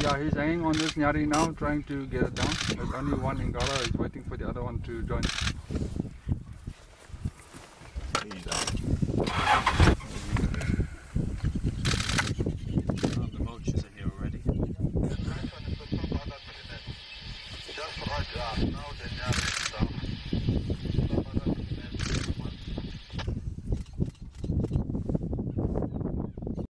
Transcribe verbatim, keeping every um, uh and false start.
Yeah, he's hanging on this nyari now, trying to get it down. There's only one ingala. He's waiting for the other one to join. He's out. The vultures are here already. Just right, yeah. Now